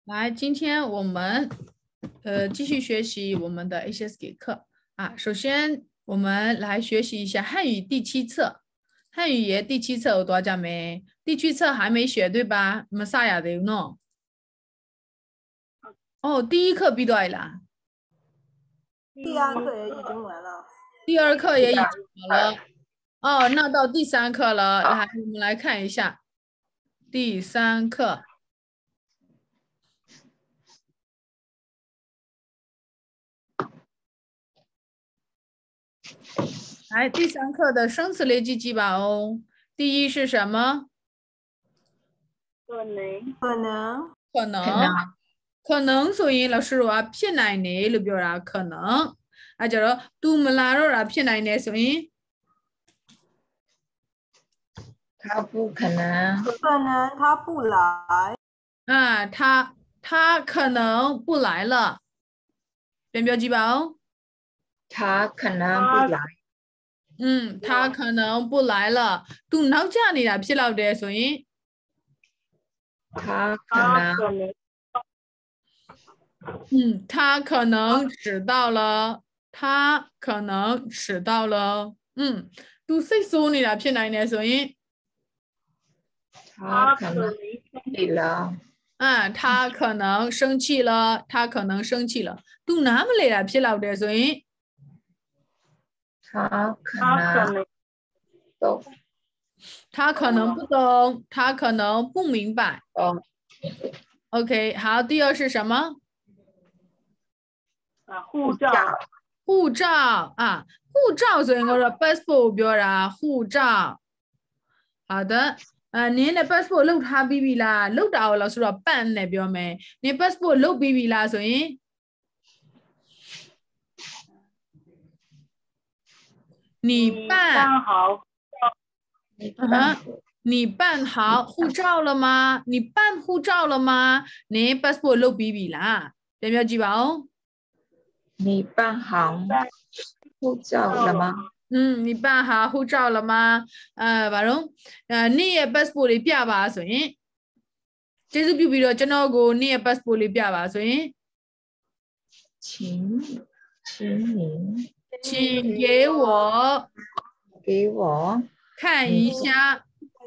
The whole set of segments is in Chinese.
来，今天我们继续学习我们的 HSK 课啊。首先，我们来学习一下汉语第7册。汉语言第7册有多少讲没？第7册还没学对吧？我们啥呀的呢？哦，第1课毕多少啦？ 第2课也已经完了。 第2课也已经完了。哦，那到第3课了。来，我们来看一下第3课。来，第3课的生词类记记吧哦。第1是什么？ 可能。 可能所以老师話ဖြစ်နိုင်တယ်လို့ပြောတာ可能အဲကြတော့ तू မလာတော့တာဖြစ်နိုင်တယ်ဆိုရင်他不可能他不来啊他可能不来了ပြန်ပြောကြည့်ပါဦး他可能不来他可能不来了 तू နောက်ကျနေတာဖြစ်လောက်တယ်ဆိုရင်他可能他可能迟到了他可能迟到了तू စိတ်ဆိုးနေတာဖြစ်နိုင်တယ်ဆိုရင်他可能累了他可能生气了他可能生气了 तू နားမလဲတာဖြစ်လောက်တယ်ဆိုရင်他可能懂他可能不懂他可能不明白OK 好第2是什么护照护照护照所以我說 passport ပြောတာ護照好的နင်းနဲ့ passport လုပ်ထားပြီးပြီလားလုပ်တာကိုလို့ဆိုတော့ ban နဲ့ပြောမယ်နင်း passport လုပ်ပြီးပြီလားဆိုရင်你办好你办好护照了吗你办护照了吗နင်း passport လုပ်ပြီးပြီလားပြန်ပြောကြည့်ပါဦး你办好护照了吗你办好护照了吗ဘာလို့နေ့ရဲ့ passport လေးပြပါဆိုရင်ကျေးဇူးပြုပြီးတော့ကျွန်တော်ကိုနေ့ရဲ့ passport လေးပြပါဆိုရင်请给我看一下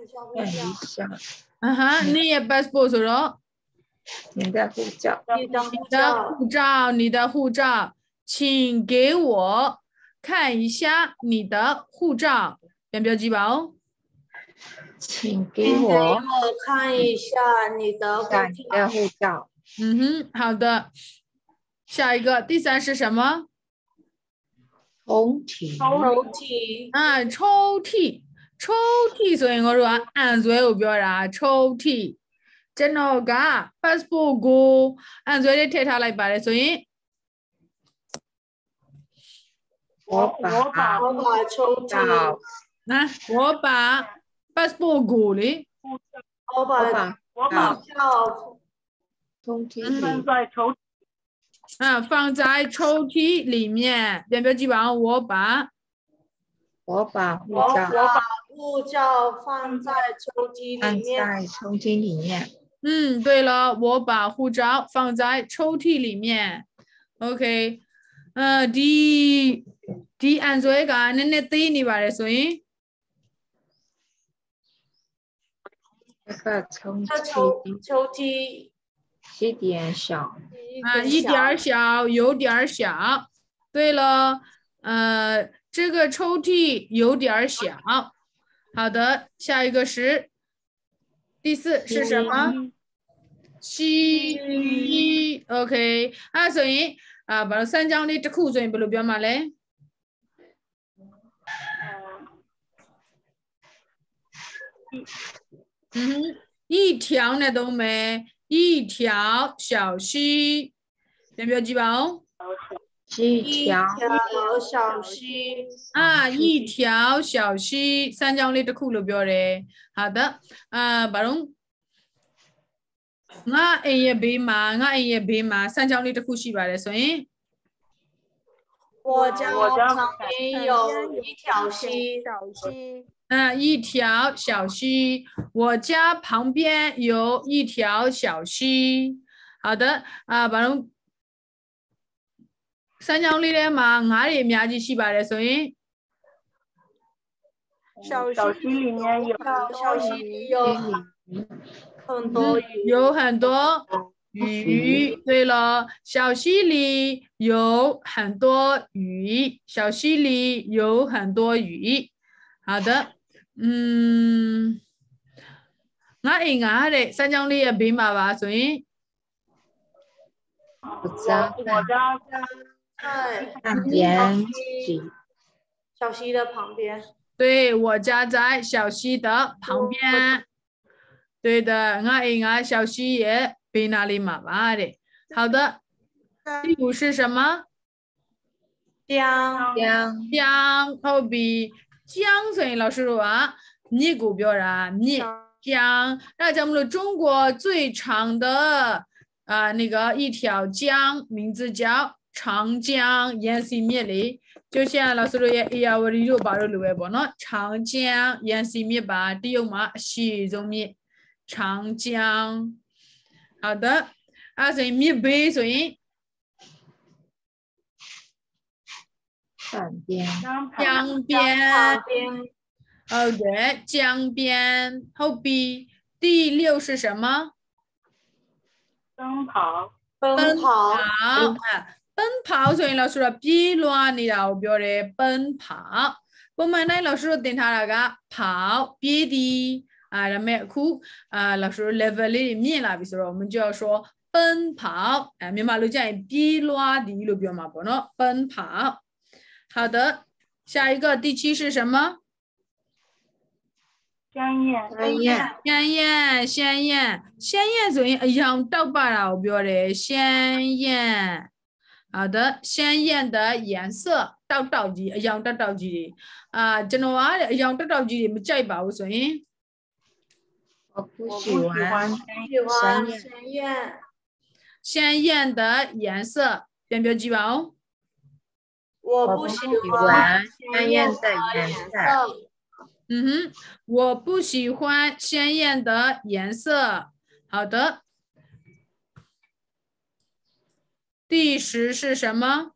နေ့ရဲ့ passport ဆိုတော့你的护照你的护照请给我看一下你的护照ပြန်ပြောကြည့်ပါဦး请给我看一下你的护照好的下一个第3是什么抽屉抽屉ဆိုရင်တို့ကအန်ဆွဲကိုပြောတာ抽屉ကျွန်တော်က passport ကိုအန်ဆွဲလေးထည့်ထားလိုက်ပါတယ်ဆိုရင်我把抽屉我把 passport ကိုလေ我把抽屉里放在抽屉里面ပြန်ပြောကြည့်ပါဦး我把护照放在抽屉里面对了我把护照放在抽屉里面 OK ဒီအန်ဆွဲကနည်းနည်းသေးနေပါတယ်ဆိုရင်这个抽屉有点小有点小对了这个抽屉有点小好的下一个是第4是什么七 OK 所以ဘာလို့စမ်းကြောင်းလေးတစ်ခုဆိုရင်ဘယ်လိုပြောမှာလဲ一条နဲ့သုံးမယ်一条小溪ပြန်ပြောကြည့်ပါဦး一条小溪一条小溪စမ်းကြောင်းလေးတစ်ခုလို့ပြောတယ်好的ဘာလို့ငါအိမ်ရဲ့ဘေးမှာစမ်းကြောင်းလေးတစ်ခုရှိပါတယ်ဆိုရင်我家旁边有一条溪一条小溪我家旁边有一条小溪好的啊，把侬三江里的嘛，哪里面去西巴的，所以小溪里面有小溪里有很多鱼， 有很多鱼。对了，小溪里有很多鱼，小溪里有很多鱼。好的，我的三江里的边吧，所以我家在旁边， 小溪的旁边。 对，我家在小溪的旁边。对的，我小溪也比那里嘛吧的。好的，第五是什么？ 江后边江，所以老师说啊，你股标啊，你江，那咱们的中国最长的那个一条江，名字叫长江，延续灭里。就像老师说也要我留把留微博呢，长江延续灭吧，第有嘛西中灭长江。好的，所以灭北，所以旁边， 江边。对，江边。后边第六是什么？ 奔跑。 奔跑，所以老师说比乱你后边的奔跑。我们呢老师说等他那个跑别的那么苦老师 level 里面啦，比如说我们就要说奔跑，明白了讲比乱的路标嘛不呢？奔跑。好的，下一个第七是什么？ 香烟，所以一样倒把啦，我表的鲜艳。好的，鲜艳的颜色，倒几，一样倒几的真的话，一样倒几的，没再把我所以。 我不喜欢鲜艳的颜色，边标记吧哦。 我不喜欢鲜艳的颜色。 我不喜欢鲜艳的颜色。好的。第10是什么？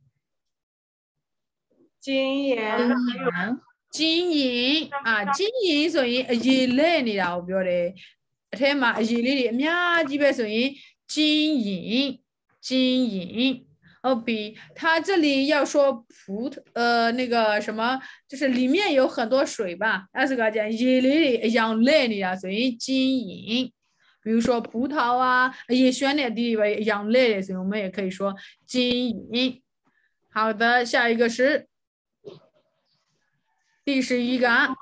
金银， 金银所以一类你啦，我表的，天嘛一类的，面积别所以金银。哦，比它这里要说那个什么，就是里面有很多水吧，那是个讲一类的样类的啦，所以金银。比如说葡萄啊，也选点地方样类的，所以我们也可以说金银。好的，下一个是第11个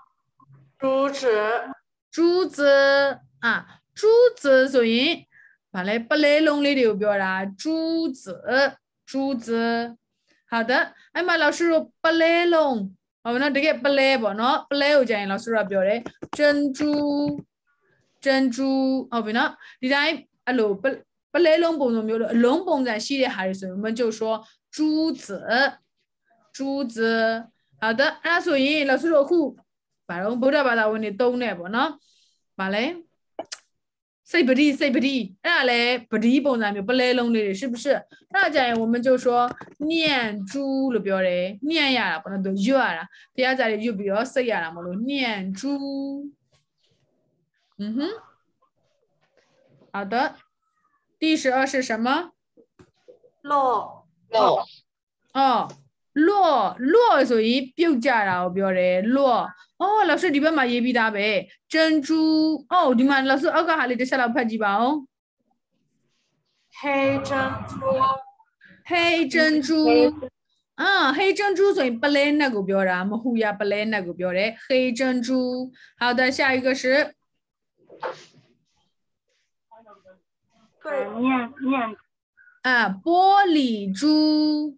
珠子所以把来不来弄里流标啦，珠子。好的，哎妈，老师说不来弄，那这个不来不喏，不来我讲老师说标的珍珠，不喏，你在路不来弄不弄没有了，弄不在系列还是我们就说珠子。好的，那所以老师说苦，把人不知道把它问的懂呢不喏，把嘞。谁不离，那嘞不离不咱们不来弄的，是不是？那这样我们就说念珠了，表嘞，念呀，不能都有啊，第二在就不要谁呀了，么咯，念珠。好的，第12是什么？ 落。 落，所以表价啦，我表嘞落。老师里边嘛也比大呗，珍珠。你们老师个哈里的下老拍几把哦？ 黑珍珠。 黑珍珠所以不来那个表啦，我们虎牙不来那个表嘞，黑珍珠。好的，下一个是。玻璃珠。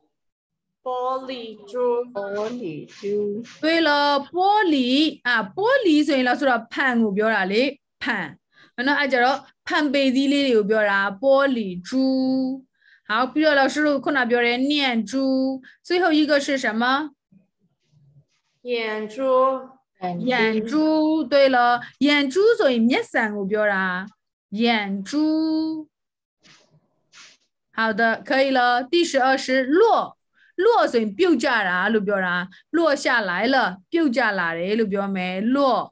对了，玻璃所以老师说盘我表哪里盘，那按照了盘杯子里有表啦，玻璃珠。好，比如老师可能表的念珠，最后一个是什么？ 眼珠。 对了，眼珠所以灭三我表啦，眼珠。 好的，可以了。第12是落，落所以表ကြ啦，လို့ပြောတာ落下来了，表ကြလာတယ်လို့ပြောမယ်落。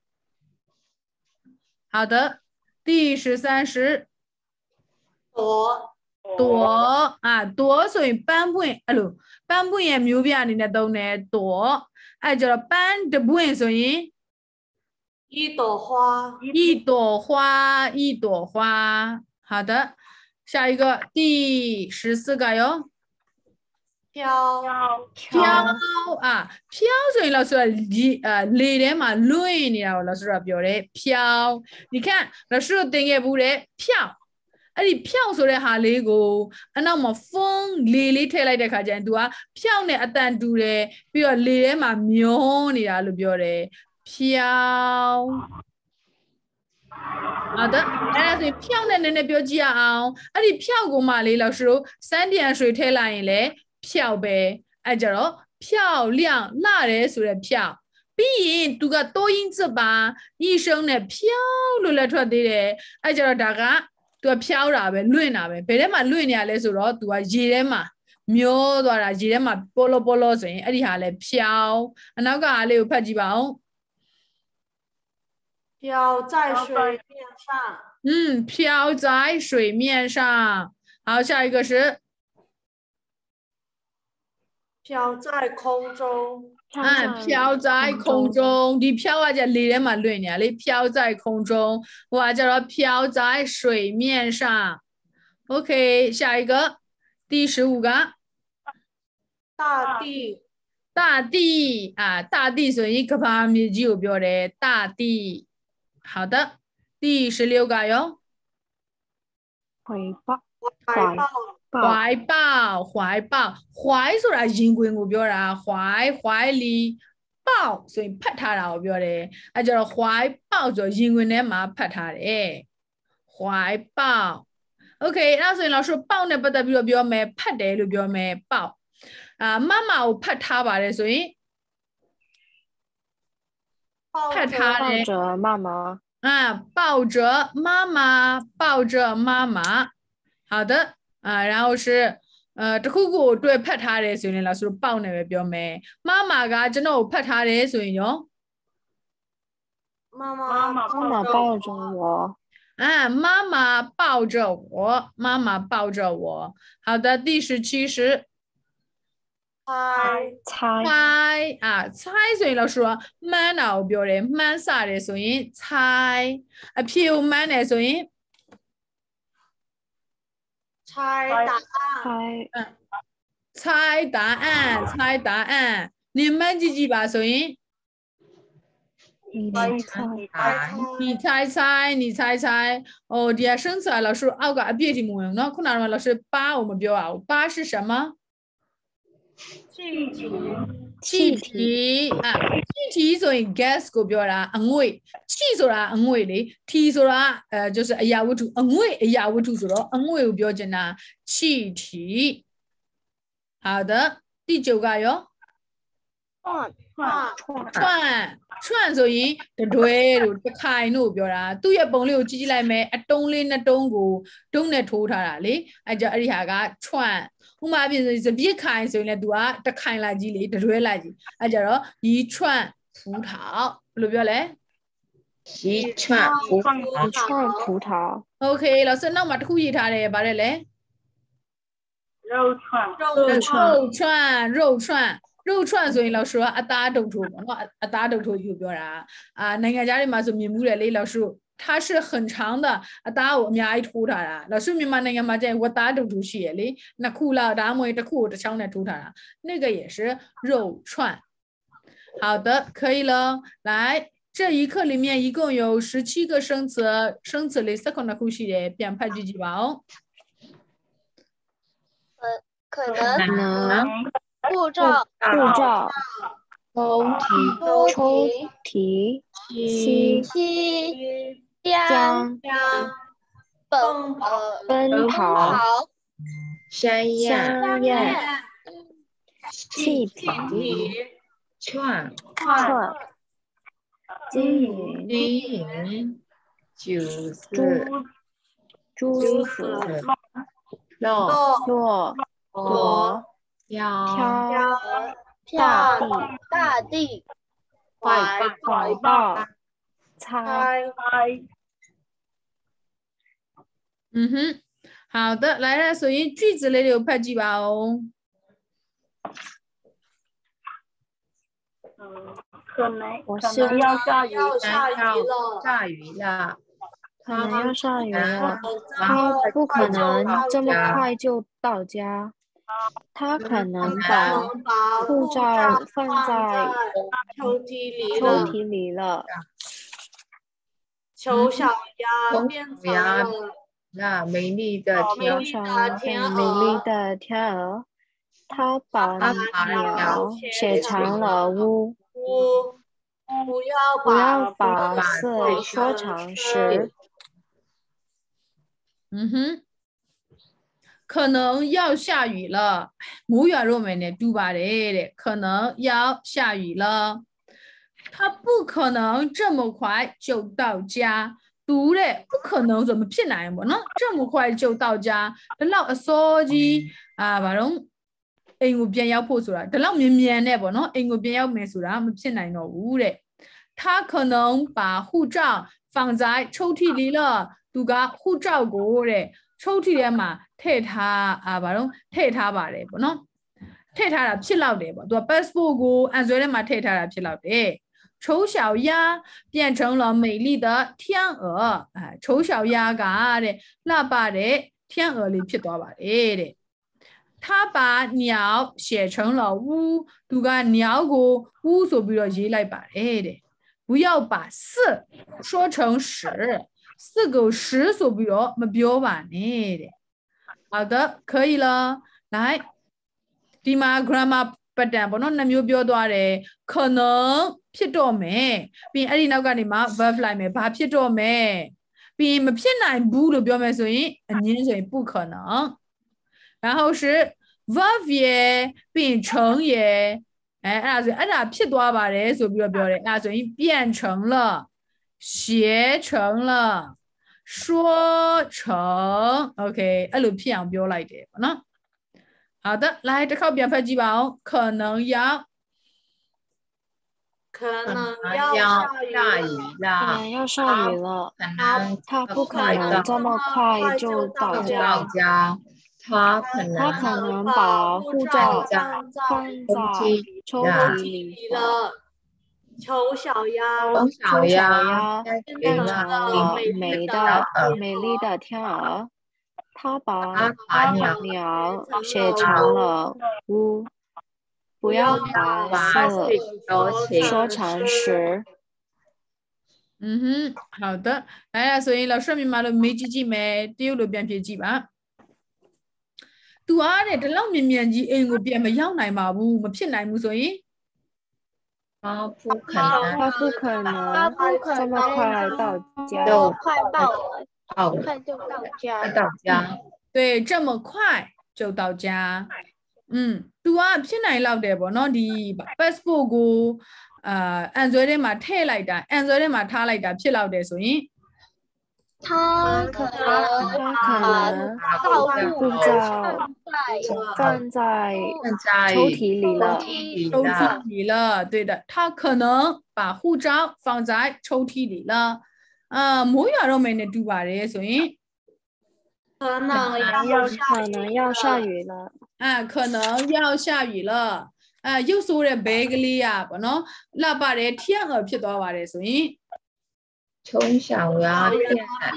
好的，第13是朵朵啊，朵ဆိုရင်ပန်းပွင့်အဲ့လိုပန်းပွင့်ရဲ့မျိုးပြအနေနဲ့သုံးတယ်朵အဲ့ကျတော့ပန်းတပွင့်ဆိုရင်一朵花， 一朵花，一朵花。好的，下一个第14个哟。 飘飘啊，飘所以老师လေထဲမှာလွင့်နေတာကို老师ကပြောတယ်飘你看老师都တင်ခဲ့ဘူးတဲ့飘အဲ့ဒီ飘ဆိုတဲ့ဟာလေးကိုအနောက်မှာဖုန်းလေလေးထည့်လိုက်တဲ့ခါကျရင် तू က飘နဲ့အတန်တူတယ်ပြီးတော့လေထဲမှာမျောနေတာလို့ပြောတယ်飘好的အဲ့ဒါဆိုရင်飘နဲ့နည်းနည်းပြောကြည့်ရအောင်အဲ့ဒီ飘ကိုမှလေ老师တို့စမ်းပြန်ရွှေထည့်လိုက်ရင်လေ飘ပဲအဲ့ကြတော့漂亮辣တယ်ဆိုတဲ့漂ပြီးရင်သူက多音字ပါ一声နဲ့飘လို့လည်းထွက်သေးတယ်အဲ့ကြတော့ဒါကသူက飘တာပဲလွင့်တာပဲဘယ်ထဲမှာလွင့်နေရလဲဆိုတော့သူကရေထဲမှာမျောသွားတာရေထဲမှာပေါ်လောပေါ်လောဆိုရင်အဲ့ဒီဟာလဲ飘အနောက်ကဟာလေးကိုဖတ်ကြည့်ပါဦး飘在水面上， 飘在水面上好下一个是飘在空中， 飘在空中ဒီ飘ကကြလေထဲမှာလွင့်နေရလေ飘在空中ဟိုကကြတော့飘在水面上 OK 下一个第15个大地大地啊大地ဆိုရင်ကဘာမြေကြီးကိုပြောတယ်大地好的第16个哟怀抱怀抱怀抱怀抱怀ဆိုတာရင်ခွင်ကိုပြောတာ怀里抱ဆိုရင်ဖတ်ထားတာကိုပြောတယ်အဲကြတော့怀抱ဆိုရင်ခွင်ထဲမှာဖတ်ထားတယ်怀抱 OK အဲ့ဒါဆိုရင်老师抱နဲ့ပတ်သက်ပြီးတော့ပြောမယ်ဖတ်တယ်လို့ပြောမယ်抱မမကိုဖတ်ထားပါတယ်ဆိုရင်ဖတ်ထားတယ်抱着妈妈抱着妈妈抱着妈妈好的然后是တခုခုကိုတွေ့ဖတ်ထားတယ်ဆိုရင်老师抱နဲ့ပဲပြောမယ်မမကကျွန်တော်ကိုဖတ်ထားတယ်ဆိုရင်ရော妈妈抱着我妈妈抱着我妈妈抱着我好的第17是猜猜ဆိုရင်老师ကမှန်းတာကိုပြောတယ်မှန်းစတယ်ဆိုရင်猜အဖြေကိုမှန်းတယ်ဆိုရင်猜答案你们记记吧所以你猜猜哦ဒီက生词老师အောက်ကအပြည့်ဒီမဝင်เนาะခုနက老师八我们ပြောအောင်八是什么气体ဆိုရင် gas ကိုပြောတာအငွေ့气ဆိုတာအငွေ့လေ T ဆိုတာ就是အရာဝတ္ထုအငွေ့အရာဝတ္ထုဆိုတော့အငွေ့ကိုပြောချင်တာ气体好的第9个哟串ဆိုရင်တတွဲလို့တခိုင်လို့ပြောတာသူ့ရဲ့ပုံလေးကိုကြည့်ကြည့်လိုက်မယ်အတုံးလေးနှစ်တုံးကိုတုံးနဲ့ထိုးထားတာလေအဲကြအဲ့ဒီဟာက串ဥမာပြဆိုစပြစ်ခိုင်ဆိုရင်လည်း तू ကတခိုင်လိုက်ကြီးလေတတွဲလိုက်ကြီးအဲကြတော့一串葡萄ဘယ်လိုပြောလဲ一串葡萄 Okay 老师နောက်မှာတစ်ခုရေးထားတယ်ဗါတယ်လေ肉串ဆိုရင်老师ကအသားတုပ်ထိုးပေါ့နော်အသားတုပ်ထိုးယူပြောတာနိုင်ငံခြားတွေမှာဆိုမြင်မှုတယ်လေ老师它是很长的အသားကိုအများကြီးထိုးထားတာ老师မြန်မာနိုင်ငံမှာကျရင်ဝတ်သားတုပ်ထိုးရှိရလေနှစ်ခုလောက်ဒါမှမဟုတ်တစ်ခုကိုတစ်ချောင်းနဲ့ထိုးထားတာ那个也是肉串好的可以了来这一课里面一共有17个生词生词里19ခုရှိတယ်ပြန်ဖတ်ကြည့်ကြပါဦး可能护照抽提西江奔跑山药气体串金银酒子落我飘大地怀抱猜嗯哼，好的，来了，所以句子里有拍几把哦。 可能我是要下雨， 下雨了， 可能要下雨了， 他他不可能这么快就到家，他可能把护照放在抽屉抽屉里了。 丑小鸭变成了美丽的多少很美丽的天鹅，他把鸟写成了乌。 不不要要把色说成实。 嗯哼，可能要下雨了。母语肉美呢，读吧的，可能要下雨了。他不可能这么快就到家。读嘞，不可能怎么骗来不呢？这么快就到家，这老手机啊，把龙英语边要破出来，这老绵绵的不呢？英语边要没出来，没骗来呢无嘞。他可能把护照放在抽屉里了，读个护照过嘞，抽屉里嘛，替他啊，把龙替他吧嘞不呢？替他了骗老的不？读 passport 过，按说的嘛，替他了骗老的。丑小鸭变成了美丽的天鹅，哎，丑小鸭嘎的，那把的天鹅里撇多吧的，他把鸟写成了乌，读个鸟个乌所比较起来吧的，不要把四说成十，四个十所比较没标吧的，好的，可以了，来，ဒီမှာ grammar pattern ပေါ့နော်နှစ်မျိုးပြောသွားတယ်可能ဖြစ်တော့မယ်ပြီးရင်အဲ့ဒီနောက်ကနေမှ verb လိုက်မယ်ဘာဖြစ်တော့မယ်ပြီးရင်မဖြစ်နိုင်ဘူးလို့ပြောမယ်ဆိုရင်အငင်းဆိုရင်不可能然后是 verb 也ပြီးရင်成也အဲ့ဒါဆိုအဲ့ဒါဖြစ်သွားပါတယ်ဆိုပြီးတော့ပြောတယ်အဲ့ဒါဆိုရင်变成了写成了说成 OK အဲ့လိုဖြစ်အောင်ပြောလိုက်တယ်ပေါ့နော်好的，来，这靠边拍几把哦，可能要下雨可能要下雨了，他不可能这么快就到家， 他可能把护照放在抽屉里了。 丑小鸭变成了美丽的天鹅，他把鸟写成了乌。不要把色说成实。 嗯哼，好的，来啦，所以老師မြန်မာလိုမေးကြည့်ကြည့်မယ်တရုတ်လိုပြန်ဖြေကြည့်ပါသူအားတဲ့ဒီလောက်မြင်မြန်ကြီးအိမ်ကိုပြန်မရောက်နိုင်ပါဘူးမဖြစ်နိုင်ဘူးဆိုရင်他不可能这么快到家快就到家对这么快就到家သူကဖြစ်နိုင်လောက်တယ်ပေါ့နော်ဒီ passport ကိုအန်ဆွဲထဲမှာထည့်လိုက်တာအန်ဆွဲထဲမှာထားလိုက်တာဖြစ်လောက်တယ်ဆိုရင်他可能把护照放在抽屉里了。 抽屉里了，对的，他可能把护照放在抽屉里了。မိုးရွာတော့မယ်နဲ့တူပါတယ်ဆိုရင်可能要下雨了。 可能要下雨了。ရုပ်ဆိုးတဲ့ဘဲကလေးอ่ะဗောနော်လှပတဲ့天鹅ဖြစ်သွားပါတယ်ဆိုရင်丑小鸭变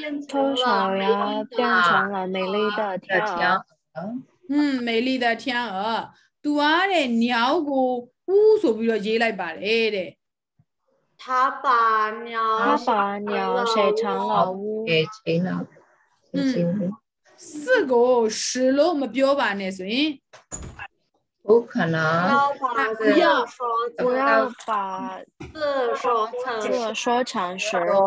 成了美丽的天鹅。 美丽的天鹅သူအားတဲ့ညောင်ကိုဥဆိုပြီးတော့ရေးလိုက်ပါတယ်တဲ့他把鸟写成了乌。 四個十လို့မပြောပါနဲ့ဆိုရင်不可能不要把色说成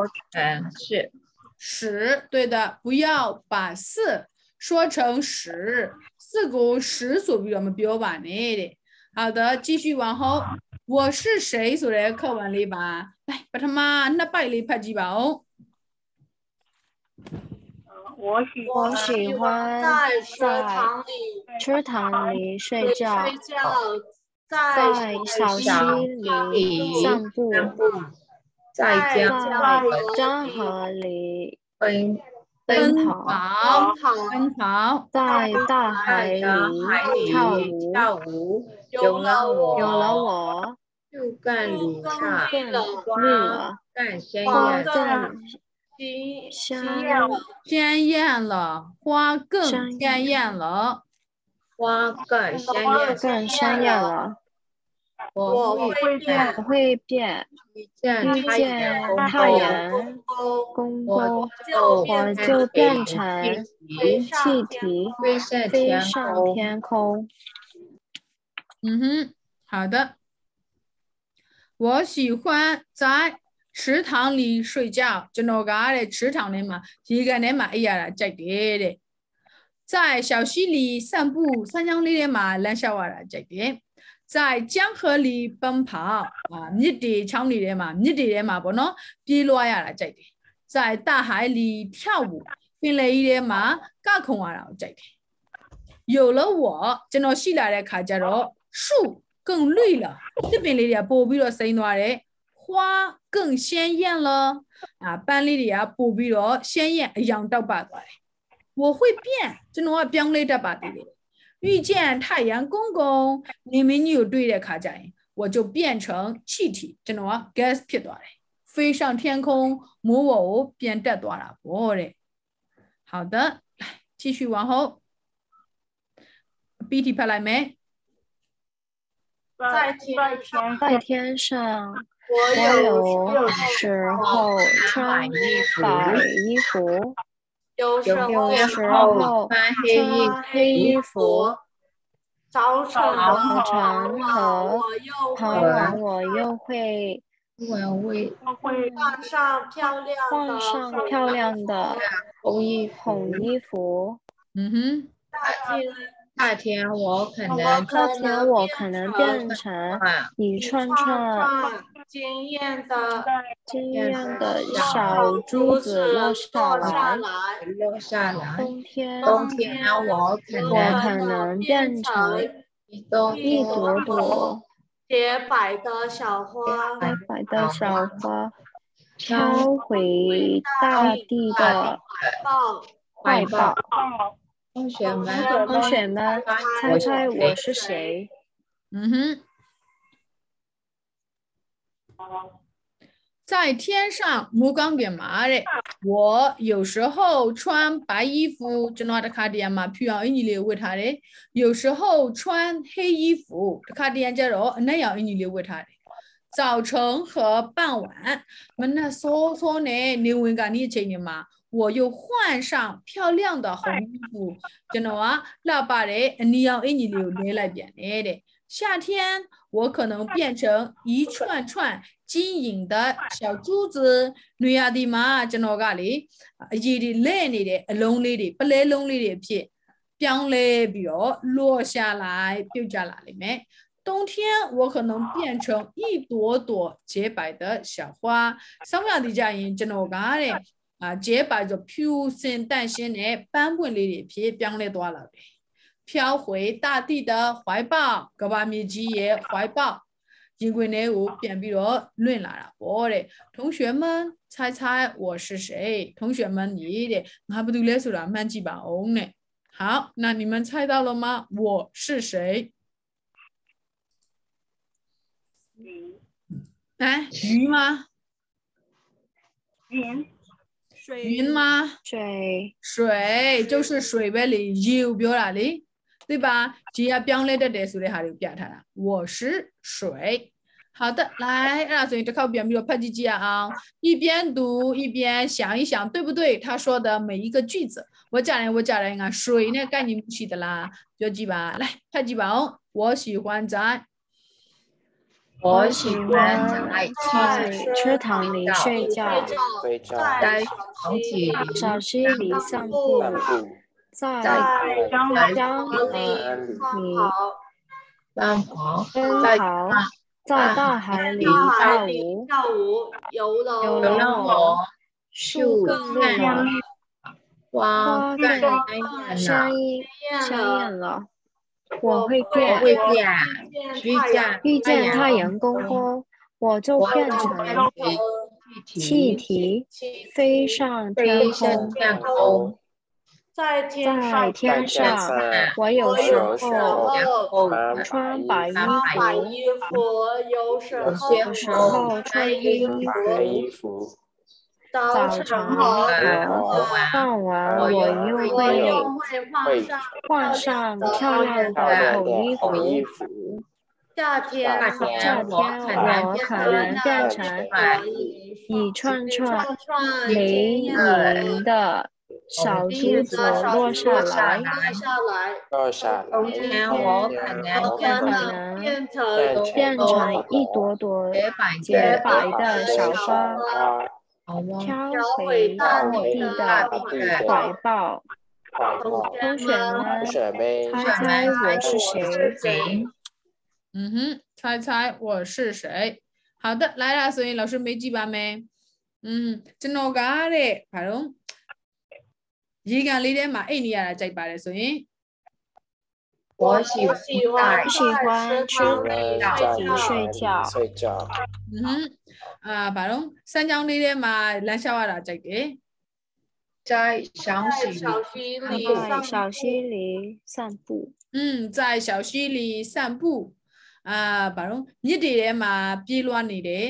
十对的不要把四说成十四個十所比我們ပြောပါနဲ့တဲ့好的繼續往後我是誰ဆိုတဲ့課文လေးပါ來ပထမနှစ်ပိုက်လေးဖတ်ကြည့်ပါဦး我喜欢在池塘里睡觉， 在小溪里散步， 在江河里奔跑， 在大海里跳舞。 有了我， 树干里上更绿了， 更鲜花鲜艳了，花更鲜艳了。 我会变，遇见太阳公公，我就变成气体，飞上天空。 好的。我喜欢在池塘里睡觉，ကျွန်တော်ကတဲ့池塘ထဲမှာရေကန်ထဲမှာအိပ်ရတာကြိုက်တယ်တဲ့在小溪里散步，三江里ထဲမှာလမ်းလျှောက်ရတာကြိုက်တယ်在江河里奔跑မြစ်တွေချောင်းတွေထဲမှာမြစ်တွေထဲမှာပေါ့နော်ပြေးလွှားရတာကြိုက်တယ်在大海里跳舞ပင်လယ်ကြီးထဲမှာကခုန်ရတာကိုကြိုက်တယ်有了我ကျွန်တော်ရှိလာတဲ့ခါကျတော့树更绿了这边လေးတွေကပို့ပြီးတော့စိမ်းသွားတယ်花更鲜艳了ပန်းလေးတွေကပို့ပြီးတော့鲜艳အရောင်တောက်ပသွားတယ်我会变ကျွန်တော်ကပြောင်းလဲတတ်ပါသေးတယ်遇见太阳公公နေမင်းကြီးကိုတွေ့တဲ့ခါကျရင်我就变成气体ကျွန်တော်က gas ဖြစ်သွားတယ်飞上天空မိုးပေါ်ကိုပြန်တက်သွားတာပေါ့တဲ့好的继续往后BT ဖတ်လိုက်မယ်在天上，我有时候穿白衣服，有时候穿黑衣服。早晨和傍晚，我又会换上漂亮的红衣服。 夏天我可能变成一串串惊艳的小珠子落下来。冬天我可能变成一朵朵洁白的小花， 飘回大地的怀抱。同学们，猜猜我是谁？ 在天上မူကောင်းကင်မှာတဲ့我有时候穿白衣服ကျွန်တော်တခါတရံမှာဖြူအောင်အင်ကြီးလေးဝတ်ထားတယ်有时候穿黑衣服တခါတရံကျတော့အနက်ရောင်အင်ကြီးလေးဝတ်ထားတယ်早晨和傍晚မနက်စောစောနဲ့နေဝင်ကနေ့အချိန်တွေမှာ我又换上漂亮的红衣服ကျွန်တော်ကလှပတဲ့အနီရောင်အင်ကြီးလေးကိုလဲလိုက်ပြန်တယ်တဲ့夏天我可能变成一串串金银的小珠子နွေရာသီမှာကျွန်တော်ကလေအရည်တွေလဲ့နေတဲ့အလုံးလေးတွေပလဲလုံးလေးတွေဖြစ်ပြောင်းလဲပြီးတော့落下来ပြုတ်ကြလာလိမ့်မယ်冬天我可能变成一朵朵洁白的小花ဆောင်းရာသီကြရင်ကျွန်တော်ကတဲ့洁白ဆိုဖြူစင်တန့်ရှင်းတဲ့ပန်းပွင့်လေးတွေဖြစ်ပြောင်းလဲသွားလာတယ်飘回大地的怀抱ကဘာမြေကြီးရဲ့怀抱ရင်ခွင်ထဲကိုပြန်ပြီးတော့လွင့်လာတာပေါ့တဲ့同学们猜猜我是谁同学们你တဲ့ငါဘာတူလဲဆိုတာမှန်းကြည့်ပါအောင်တဲ့好那你们猜到了吗我是谁鱼吗云吗水就是水ပဲလေရေကိုပြောတာလေ对吧ရေကပြောင်းလဲတတ်တယ်ဆိုတဲ့ဟာတွေကိုပြထားတာ我是水好的来အဲ့ဒါဆိုရင်တစ်ခေါက်ပြန်ပြီးတော့ဖတ်ကြည့်ကြရအောင်一边读一边想一想对不对他说的每一个句子我讲来啊水နဲ့概念ရှိသလားပြောကြည့်ပါ来ဖတ်ကြည့်ပါအောင်我喜欢在池塘里睡觉在小溪里散步在江河里奔跑在大海里跳舞有了我树更绿了花更香艳了。我会变，遇见太阳公公，我就变成气体，飞上天空。在天上，我有时候穿白衣服，有时候穿黑衣服。早晨和傍晚，我又会换上漂亮的红衣服。夏天我可能变成一串串美丽的小珠子落下来。冬天我可能变成一朵朵洁白的小花，飘回大地的怀抱。同学们，猜猜我是谁？ 猜猜我是谁？好的，来啦，所以老师没记完没？ကျွန်တော်ကတဲ့ဘာလို့ရေကန်လေးထဲမှာအိတ်နေရတာကြိုက်ပါတယ်ဆိုရင်我喜欢吃睡觉。 ဘာလို့စမ်းကြောင်းလေးထဲမှာလမ်းလျှောက်ရတာကြိုက်တယ်在小溪里散步。 在小溪里散步。ဘာလို့မြစ်တွေထဲမှာပြေးလွှားနေတယ်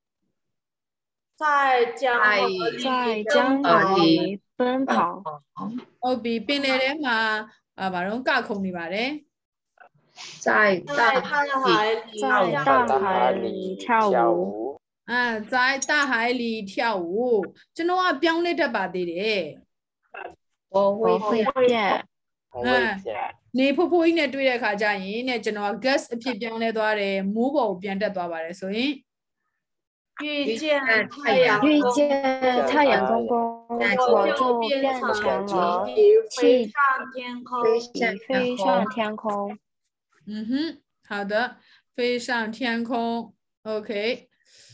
在江河里奔跑。 ဟုတ်ပြီပင်လယ်ထဲမှာဘာလို့ကခုန်နေပါတယ်在大海里跳舞。 在大海里跳舞。ကျွန်တော်ကပြောင်းလဲတတ်ပါသေးတယ်我会变。 နေဖိုးဖိုးကြီးနဲ့တွေ့တဲ့အခါကျရင်နဲ့ကျွန်တော် gas အဖြစ်ပြောင်းလဲသွားတယ်မိုးပေါ်ကိုပြန်တက်သွားပါတယ်ဆိုရင်遇见太阳公公，我就变成了气体飞上天空。 好的，飞上天空 OK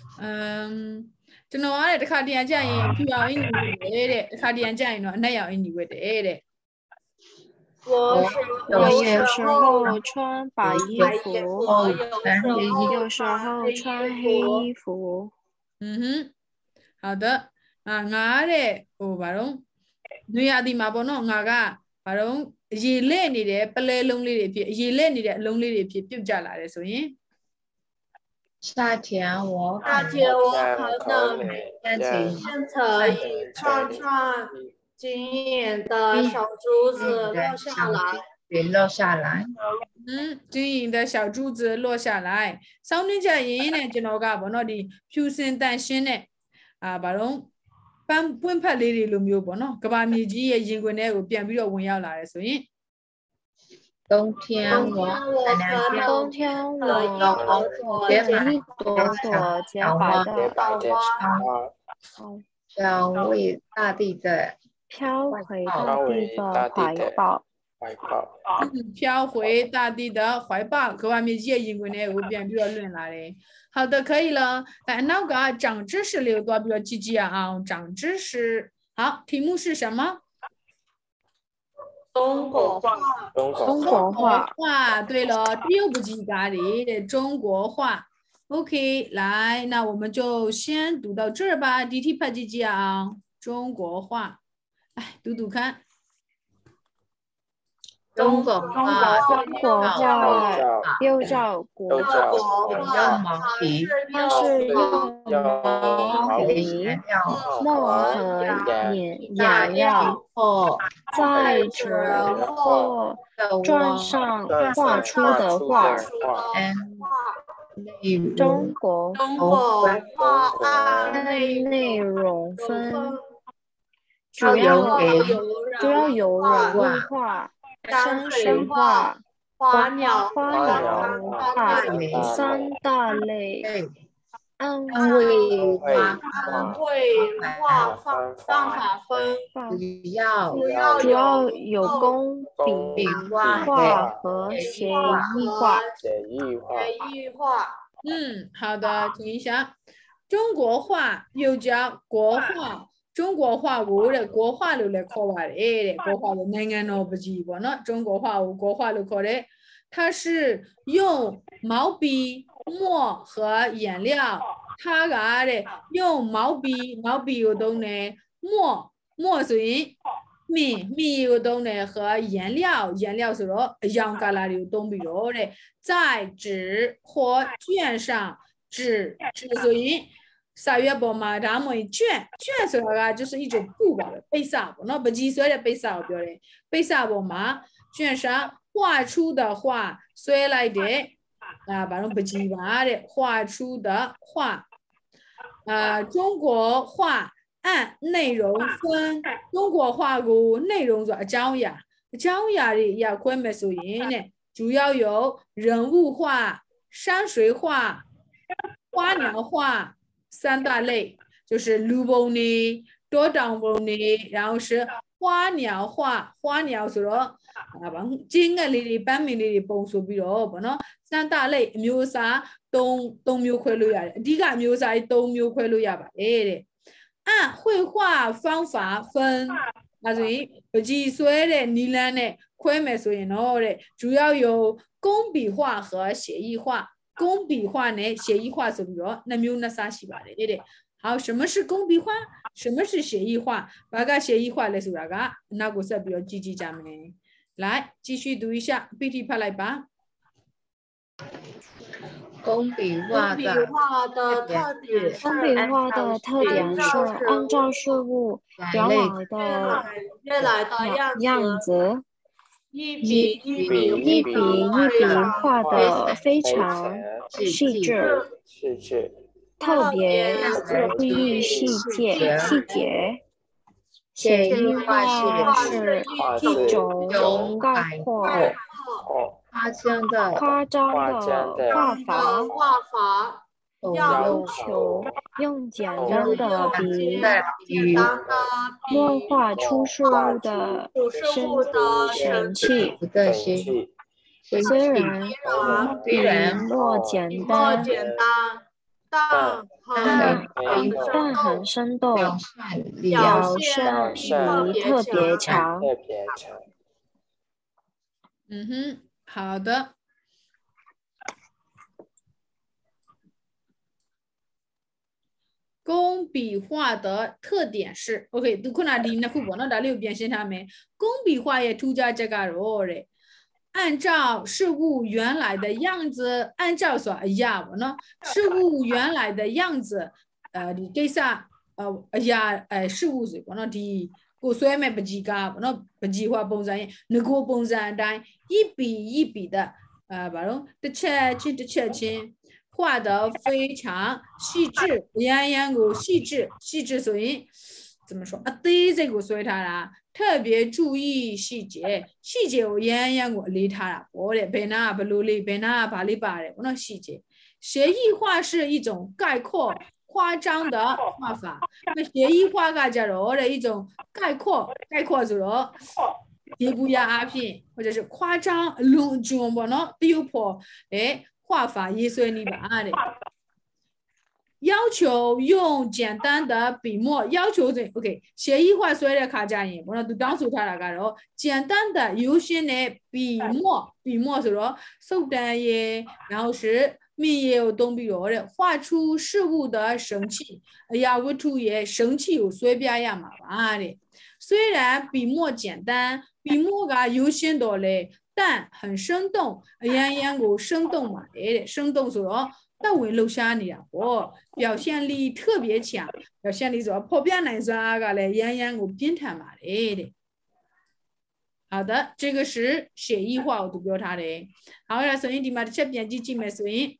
ကျွန်တော်ကတခါတရံကြရင်ဖြူအောင်အင်ကြီးဝတ်တယ်တဲ့တခါတရံကြရင်တော့အနက်ရောင်အင်ကြီးဝတ်တယ်တဲ့我有时候穿白衣服，有时候穿黑衣服。 好的ငါတဲ့ဘာလို့နွေရာသီမှာပေါ့နော်ငါကဘာလို့ရေလဲ့နေတဲ့ပလဲလုံးလေးတွေဖြစ်ရေလဲ့နေတဲ့အလုံးလေးတွေဖြစ်ပြုတ်ကြလာတယ်ဆိုရင်夏天我可能变成一串串晶莹的小珠子落下来。 晶莹的小珠子落下来。ဆောင်းနေကြရင်နဲ့ကျွန်တော်ကဘောနော်ဒီဖြူစင်တန်ရှင်းတဲ့ဘာလို့ပွင့်ဖက်လေးတွေလိုမျိုးပေါ့နော်ကဘာမြေကြီးရဲ့ရင်ခွင်ထဲကိုပြန်ပြီးတော့ဝင်ရောက်လာတယ်ဆိုရင်冬天我结一朵朵洁白的飘回大地的怀抱。 飘回大地的怀抱ကဘာမြေကြီးရဲ့ရင်ခွင်ထဲကိုပြန်ပြီးတော့လွင့်လာတယ်好的可以了来နောက်က长知识လေးကိုသွားပြီးတော့ကြည့်ကြည့်အောင်长知识好题目是什么中国话对了第六部机咖喱的中国话 OK 来那我们就先读到这儿吧第一题拍记记啊中国话来读读看中国话又叫国毛皮， 它是用毛皮、墨和颜料在纸或篆上画出的画。中国话按内容分，主要有人物画、山水画、花鸟画三大类。按绘画方法分，主要有工笔画和写意画。 好的，听一下，中国话又叫国话， 中国话我的国话里来考完的，国话里那个呢不记不呢？中国话我国话里考的，它是用毛笔、墨和颜料，它的用毛笔有东呢，墨水。米有东呢和颜料是咯，样嘎啦有东比咯的，在纸或卷上纸水。啥月不嘛？咱们卷出来个就是一种布吧，背啥不？那不计算的背啥不嘞？背啥不嘛？卷上画出的画，谁来的？啊，把人不计完的画出的画，中国话按内容分，中国话个内容是讲呀的也可以没收音呢，主要有人物画、山水画、花鸟画。3大类就是鲁邦呢、多张邦呢，然后是花鸟画，花鸟是咯，今个里版面里帮手比咯，不喏，3大类မျိုး啥都မျိုးခွဲလို့ရတယ်，ဒီကမျိုး啥都မျိုးခွဲလို့ရပါတယ်တဲ့。按绘画方法分，所以不计算的尼兰呢，ခွဲမယ်ဆိုရင်တော့တဲ့，主要有工笔画和写意画。工笔画呢，写意画是不是？那没有那啥西吧的，对的。好，什么是工笔画？什么是写意画？把个写意画来说个，那个是比较积极讲的。来，继续读一下 ，BT 拍来吧。 工笔画的特点是按照事物原来的样子。一笔画的非常细致，特别注意细节。写意画是一种概括、夸张的画法，要求用简单的笔墨画出事物的神气。虽然墨简单，但很生动，表现力特别强。 好的。工笔画的特点是 ，OK， 都看哪里那副本那哪里有变现他们？工笔画也出家这个罗嘞，按照事物原来的样子，按照说呀，我呢，事物原来的样子，你给啥？事物是我那的，我虽然不记噶，我那不记画本身，那个本身但一笔一笔的，把侬的切切。画得非常细致，细致，所以怎么说啊？对这个所以他啦，特别注意细节我我理他啦，我的别那不努力，别那巴里巴的，我那细节。写意画是一种概括、夸张的画法，那写意画个叫做的一种概括就是说。也不压阿片，或者是夸张隆重不喏，丢破画法也算你吧的，要求用简单的笔墨，要求这 OK， 写意画虽然卡加音，我那都当初他那个咯，简单的有些的笔墨是咯，手段也，然后是米也有东比罗的，画出事物的神气，我图也神气有随便呀嘛吧的，虽然笔墨简单，笔墨个有些多嘞。但很生动，我生动嘛，生动说，但我录下你啊，表现力特别强，表现力说破边来说个嘞，我变态嘛的。好的，这个是写意画，我读标它的。好，来，所以你们这边记记没？所以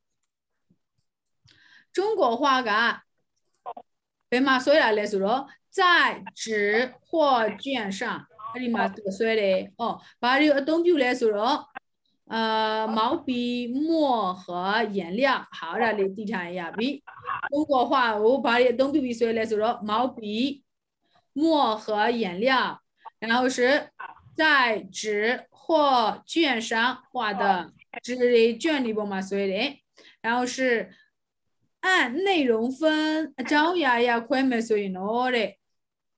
中国话个，被嘛说来说，在纸或卷上。你嘛这个说的哦，把这个东西来说了，毛笔、墨和颜料，好了，你地产呀比中国话，我把这东西说来说了，毛笔、墨和颜料，然后是在纸或卷上画的，纸的卷里边嘛说的，然后是按内容分，找呀快没所以喏的。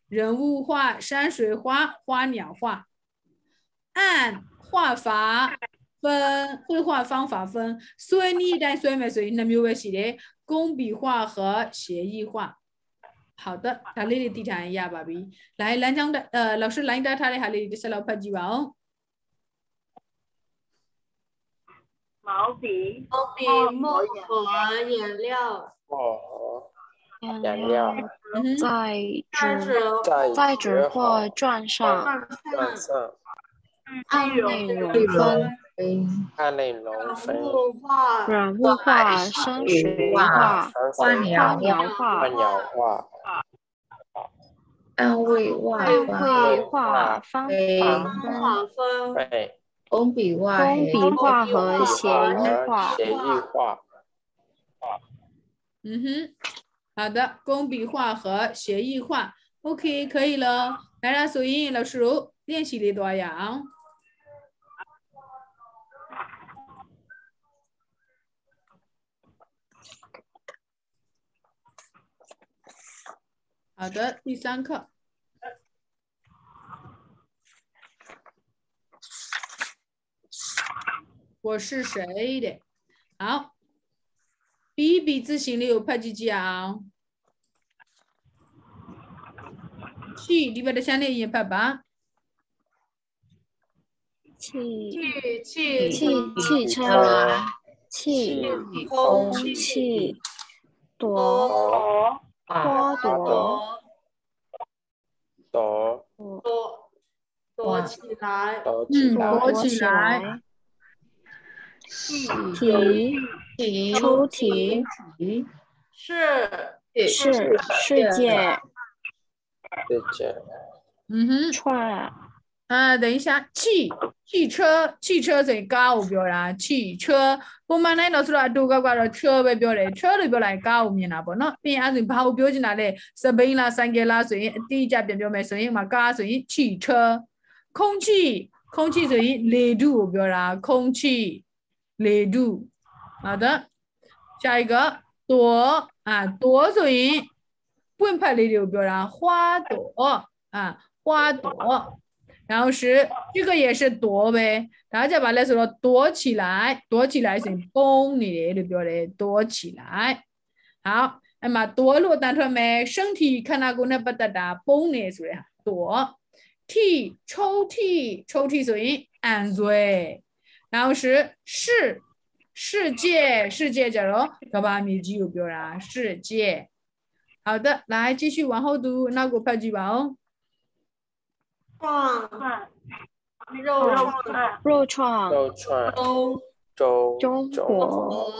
人物画、山水画、花鸟画。按画法分，绘画方法分随你但随没随那မျိုးပဲရှိတယ်工笔画和写意画。好的，ဒါလေးတွေတည်ထားရင်ရပါပြီ။来လမ်းကြောင်း老师လိုင်းတာထားတဲ့ဟာလေးတွေတစ်ချက်လောက်ဖတ်ကြည့်ပါဦး။毛笔、墨和颜料。 颜料在纸或篆上，按内容分，人物画、山水画、花鸟画。 按绘画方法分工笔画和写意画。 好的，工笔画和写意画 ，OK， 可以了。来啦，所以老师练习的多样。好的，第3课。我是谁的？好，比比字形里有拍几讲？去里边的相对应拍吧。 汽车、空气、花朵。 躲起来。 躲起来。 抽屉。世界。串。 等一下，汽车最高標啦，汽車。ပုံမှန်တိုင်းတော့ဆိုတော့အတူကတော့車ပဲပြောတယ်車လို့ပြောလိုက်ကားကိုမြင်တာပေါ့နော်ပြီးရင်အဲ့ဆိုဘာကိုပြောချင်တာလဲစပိန်လားဆိုင်ကယ်လားဆိုရင်အတိအကျပြန်ပြောမယ်ဆိုရင်ဥမာကားဆိုရင်汽車空氣ဆိုရင်လေထုကိုပြောတာ空氣လေထု好的下一個朵朵ဆိုရင်ပွင့်ဖက်လေးတွေကိုပြောတာ花朵花朵然後是這個也是躲唄，大家把那說躲起來是崩你的，對不對？躲起來，好，那麼躲落單純咩？身體看那個那不得的崩你說呀，躲，抽屉所以按嘴，然後是世界假如搞把米記有表啦，世界，好的，來繼續往後讀，那個拍幾吧哦。 肉串中国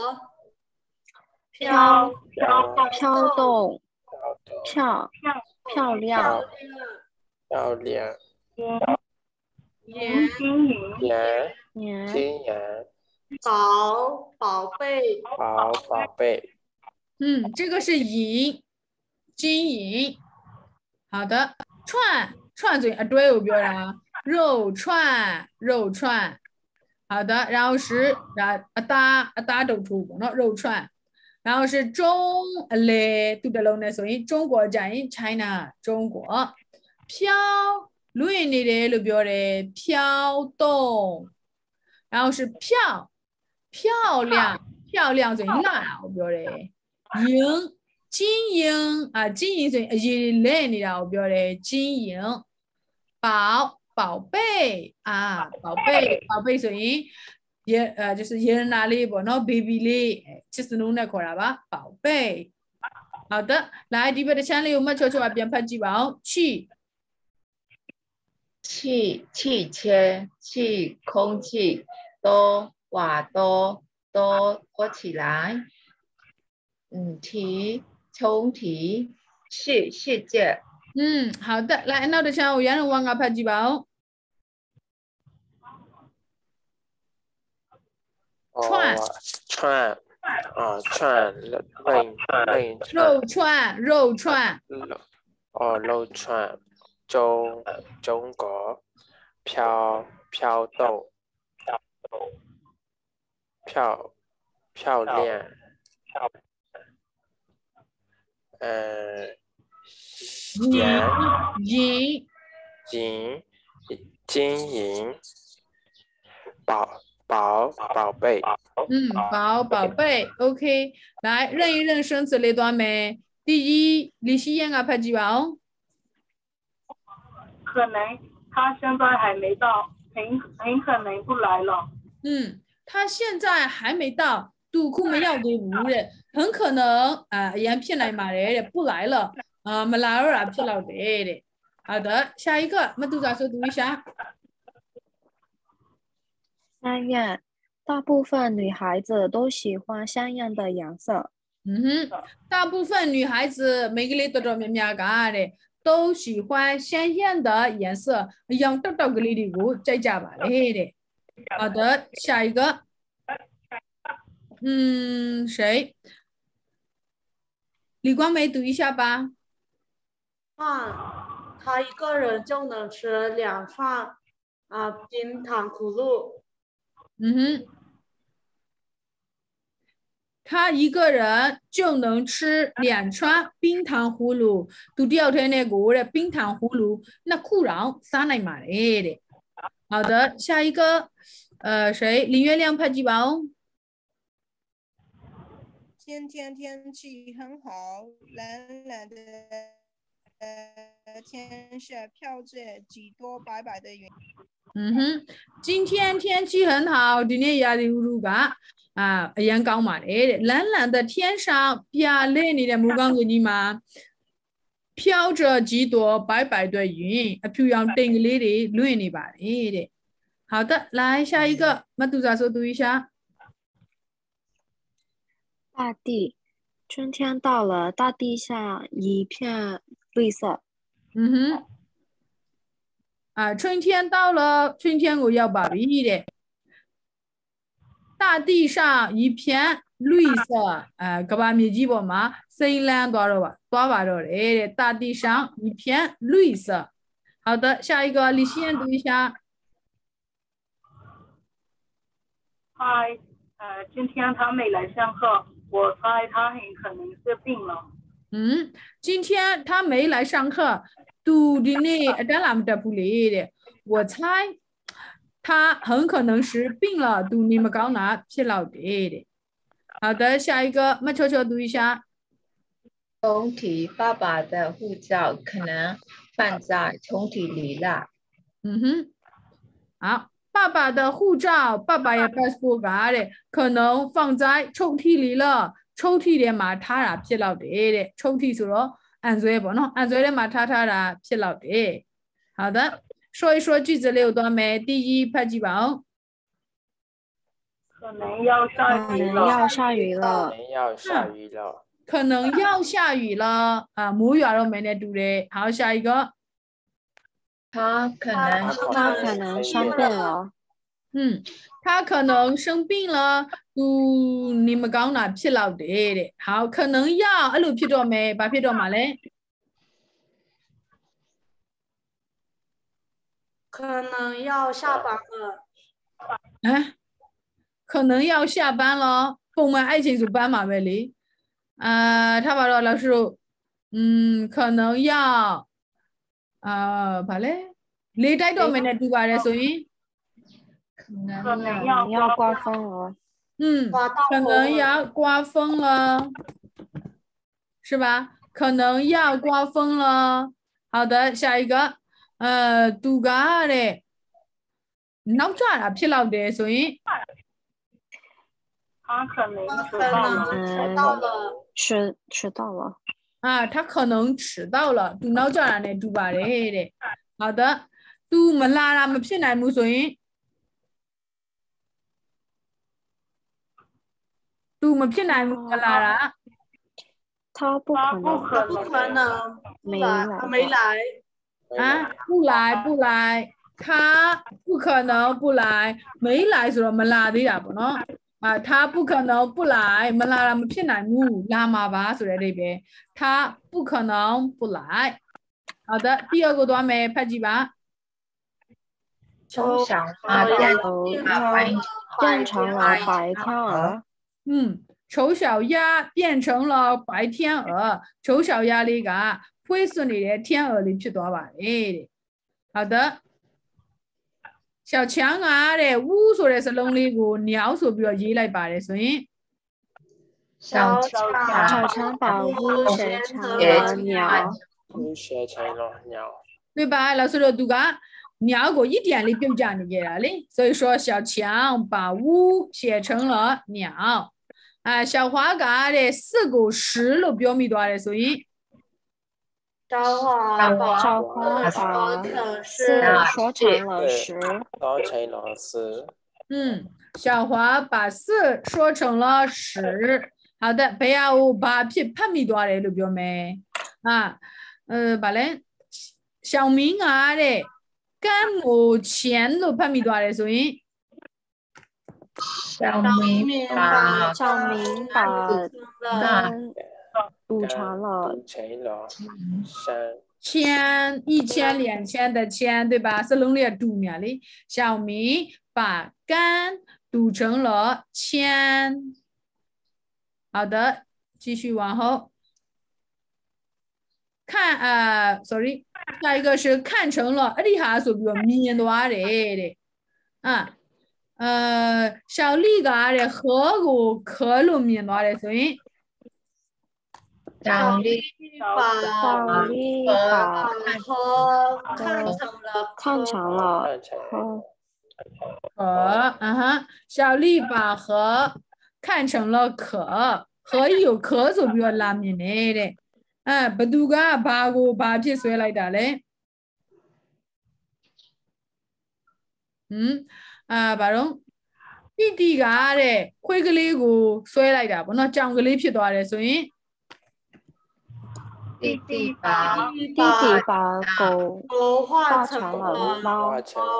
飘动漂亮年宝贝这个是银金银好的串嘴对我表达肉串好的然后是打斗出肉串然后是中嘞读的龙呢所以中国讲in China 中国飘录音里的就表的飘动然后是漂亮所以辣我表的银金银所以一类你我表的金银宝贝宝贝所以也就是爷那里不喏 baby 里其实弄那块了吧宝贝好的来这边的枪里我们悄悄把边拍几包汽车空气多躲起来抽屉世界好的来那的枪我原来忘了拍几包串肉串中国飘动漂亮银金银宝贝。 宝贝 ，OK， 来认一认生词那段没？第一，李希燕啊，拍几包？ 可能他现在还没到，很可能不来了。 他现在还没到，杜库没要给无的，很可能延片来马来的不来了，马来尔骗老的。好的，下一个，马杜扎说读一下。 香艳，大部分女孩子都喜欢香艳的颜色。 大部分女孩子每个里都着面面干的，都喜欢鲜艳的颜色，让豆豆个里的我再加吧嘞的。好的，下一个，谁？李光梅读一下吧。 他一个人就能吃2串冰糖葫芦。 他一个人就能吃2串冰糖葫芦。读第二天那个的冰糖葫芦，那固然撒来买的。好的，下一个，谁？林月亮拍几包？ 今天天气很好，蓝蓝的天上飘着几朵白白的云。 今天天气很好，今天也有如个阳光嘛的，蓝蓝的天上飘来你的目光给你吗？飘着几朵白白的云，飘扬灯里的绿泥巴的。好的，来下一个，马杜扎说读一下。 大地，春天到了，大地上一片绿色。 春天到了，春天我要把绿的。大地上一片绿色，各把面积不嘛？深蓝多少吧？多把多的，大地上一片绿色。好的，下一个李希燕读一下。 嗨，今天他没来上课，我猜他很可能是病了。 今天他没来上课，读的呢，当然的不理的。我猜他很可能是病了，读你们刚拿疲劳的。好的，下一个，马秋秋读一下。 抽屉，爸爸的护照可能放在抽屉里了。 好，爸爸的护照，爸爸也 passport 的，可能放在抽屉里了。抽屉里嘛，他啦疲劳的，抽屉是咯，按嘴不喏，按嘴里嘛，他啦疲劳的。好的，说一说句子6段没？第一，拍几包？ 可能要下雨了。 可能要下雨了母语都没得读的。好，下一个。 他可能生病了。 他可能生病了，你们刚拿疲劳的。好，可能要路批到没？把批到嘛嘞？ 可能要下班了。 可能要下班了。我们爱情是班嘛呗哩？他把老师，可能要，把嘞，你带到没得读吧嘞？所以。 可能要刮风了。 可能要刮风了，是吧？可能要刮风了。好的，下一个，读个的，闹钟了，疲劳的，所以。 他可能迟到了。 他可能迟到了，读闹钟了呢，读吧的。好的，读没啦啦，没骗来没所以。读没骗来没啦啦。 他不可能没来。 不来，他不可能不来，没来是没啦的呀不喏。他不可能不来，没啦啦没骗来木拉嘛吧，是在这边，他不可能不来。好的，第二个段没拍几吧？ 丑小鸭变成了白天鹅。 丑小鸭变成了白天鹅。丑小鸭那个灰顺里的天鹅里去多吧？哎，好的。小强啊的乌说的是农历个，鸟说比较依赖吧的，所以小强把乌写成了鸟， 乌写成了鸟， 对吧？老师说读个鸟个一点里表讲的给了哩，所以说小强把乌写成了鸟。啊，小花嘎的4个10了表米多的，所以小花把4 说成了10， 说成了10。 小花把4说成了10。好的，不要把判米多的了表没？啊，把人小明啊的干木钱了判米多的，所以。 小明把根读成了 1000、1000、2000的千，对吧？是农历读名的。小明把干读成了千。好的，继续往后看sorry， 下一个是看成了厉害，说比如面多的啊。小李嘎的和个可乐面多的，所以小李把和看成了小李把和看成了可，和有可就比较拉面的，不读个把撇出来的嘞，把侬弟弟嘎的会个那个谁来的，不能讲个那撇多的，所以弟弟把狗画成了猫。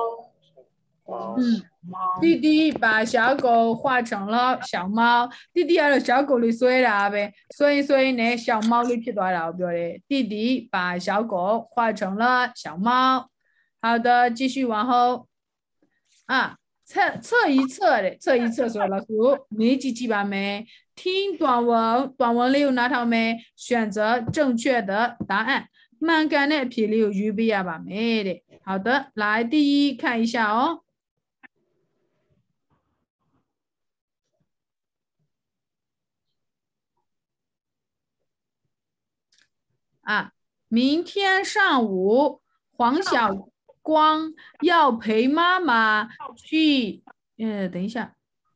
弟弟把小狗画成了小猫，弟弟要小狗的谁了呗？所以呢，小猫的撇多了表的，弟弟把小狗画成了小猫。好的，继续往后测一测说老师没记吧没？听短文里有哪套没？选择正确的答案。慢干的批里有预备呀吧没的。好的，来第一看一下哦。明天上午黄小光要陪妈妈去，等一下，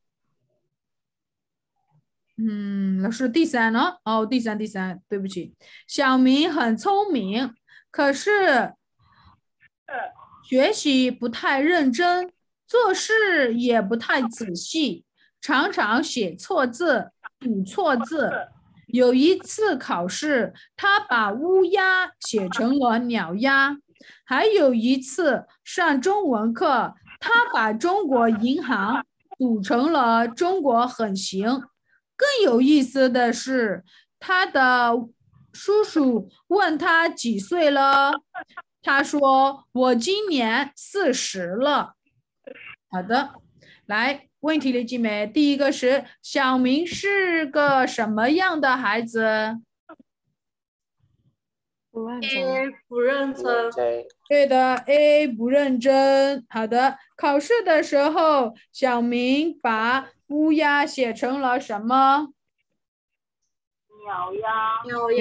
老师第3呢？哦，第三，对不起，小明很聪明，可是学习不太认真，做事也不太仔细，常常写错字、读错字。有一次考试，他把乌鸦写成了鸟鸦。还有一次上中文课，他把中国银行读成了中国很行。更有意思的是，他的叔叔问他几岁了，他说我今年40了。好的，来问题的姐妹，第一个是小明是个什么样的孩子？ 不认真。 对的 ，A 不认真。好的，考试的时候，小明把乌鸦写成了什么？ 鸟鸦。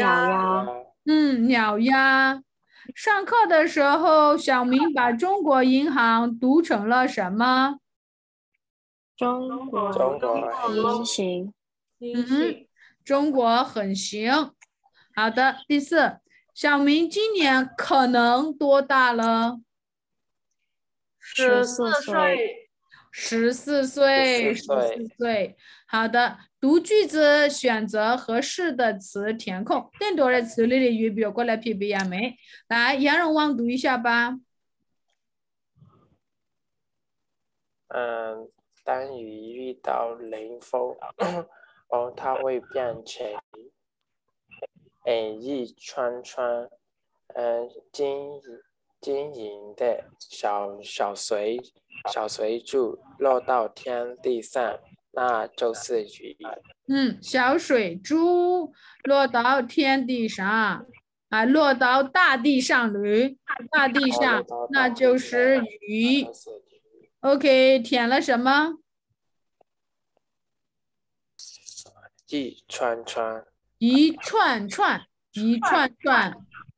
鸟鸦。上课的时候，小明把中国银行读成了什么？ 中国银行。 中国很行。好的，第4，小明今年可能多大了 ？14岁。 14岁。好的，读句子，选择合适的词填空。更多的词里的语表过来批呀没？来，杨荣旺读一下吧。 当雨遇到雷锋，它会变成一串串晶莹的小水珠落到天地上，那就是雨。 小水珠落到天地上。 啊，落到大地上的，大地上，那就是鱼。OK， 填了什么？ 一串串。 一串串，一串串。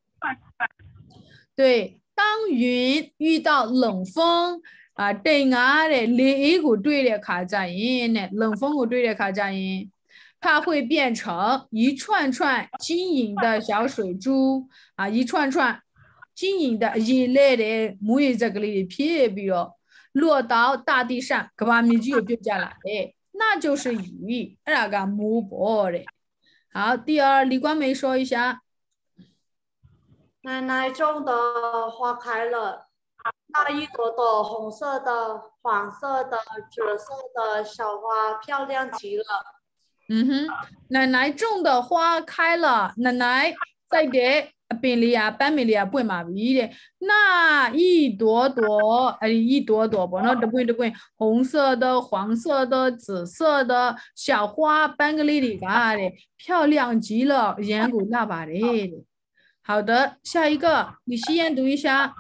对，当云遇到冷风啊，对啊的，另一股对的卡在音呢，冷风股对的卡在音。它会变成一串串晶莹的小水珠啊，一串串晶莹的银类的木叶这个里的片表落到大地上，可把米就掉下来的，那就是雨，那个木箔的。好，第二，李冠梅说一下。 奶奶种的花开了，那一朵朵红色的、黄色的、紫色的小花，漂亮极了。 奶奶种的花开了，奶奶在给边里啊、班里啊背嘛味的，那一朵朵，一朵朵不，那都不红色的、黄色的、紫色的小花，班个里的嘎的，漂亮极了，眼骨大把的。好的，下一个，李希燕读一下。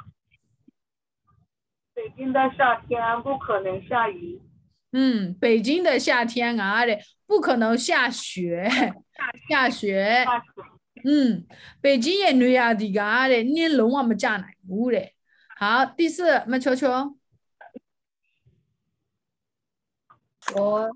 北京的夏天不可能下雨。 北京的夏天啊的不可能下雪，下雪。北京也暖呀的嘎的，你龙我们家奶屋的。好，第四，马球球。 我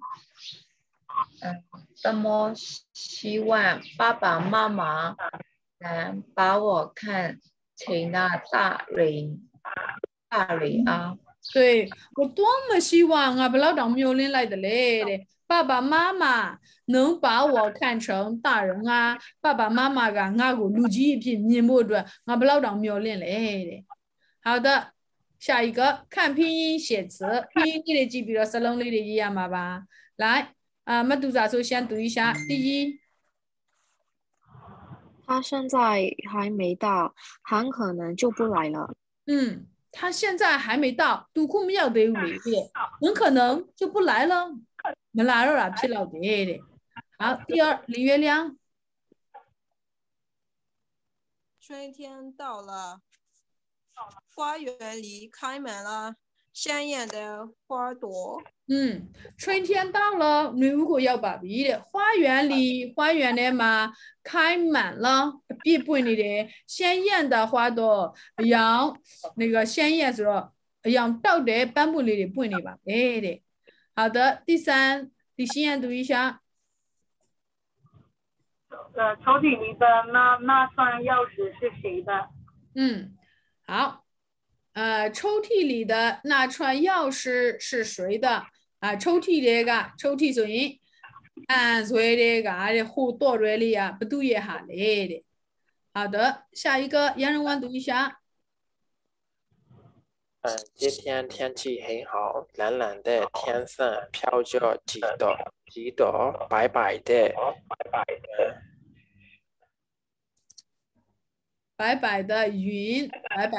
这么希望爸爸妈妈能把我看成那大人啊。 对，我多么希望啊，不老当没有人来的嘞的，爸爸妈妈能把我看成大人啊，爸爸妈妈个我个录几片面膜的，我不老当没有人来的。好的，下一个看拼音写词，拼音里的记比如说龙里的一样嘛吧，来啊，我读咋说先读一下，第一。 他现在还没到，很可能就不来了。 他现在还没到，杜库没有得回的，很可能就不来了。没来了啊，疲劳的。好，第二，李月亮。 春天到了，花园里开满了鲜艳的花朵。 春天到了，你如果要把别的花园里嘛开满了必不你的鲜艳的花朵，让那个鲜艳说让到的颁布里的不你吧，的。好的，第三，李欣燕读一下。 抽屉里的那串钥匙是谁的？ 好，抽屉里的那串钥匙是谁的？啊，抽屉那个抽屉所人，所以那个好多人里啊，不读一下来的。好的，下一个杨仁文读一下。 今天天气很好，蓝蓝的天上飘着几朵白白的云。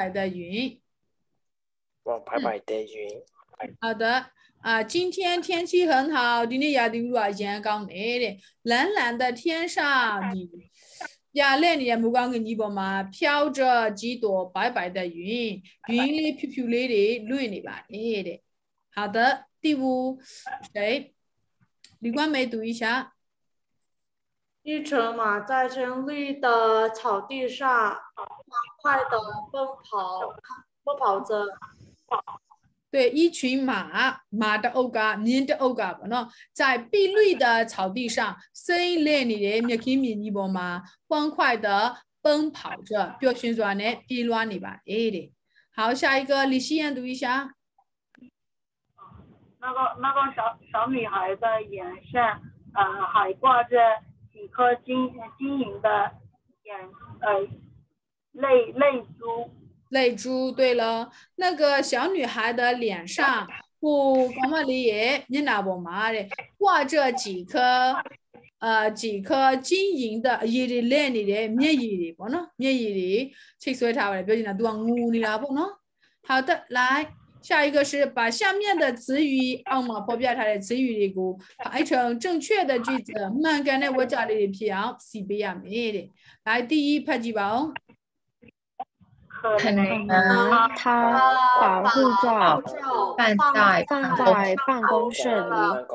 白白的云。 好的。今天天气很好，今天也的路啊，阳光来的，蓝蓝的天上的，呀，那你也没讲给你不嘛，飘着几朵白白的云，云里飘飘来的，绿的吧，的。好的，第五，谁？李冠梅读一下。 一群马在青绿的草地上欢快的奔跑着。 对，一群马的欧嘎，人的欧嘎不喏，在碧绿的草地上，森林里的灭开米尼波嘛，欢快的奔跑着，表现出来呢，比乱的吧，的。好，下一个李希燕读一下。 那个小女孩的眼上，还挂着几颗晶莹的泪珠。 对了，那个小女孩的脸上，干嘛里也你拿不嘛的，挂着几颗晶莹的一的脸里的面衣的不喏，面衣的，其实他们表现的多牛的啦不喏。好的，来下一个是把下面的词语按嘛破表它的词语里股排成正确的句子。慢干的我家里的票西北亚美的。来，第一拍几包。 可能他把护照放在办公室里。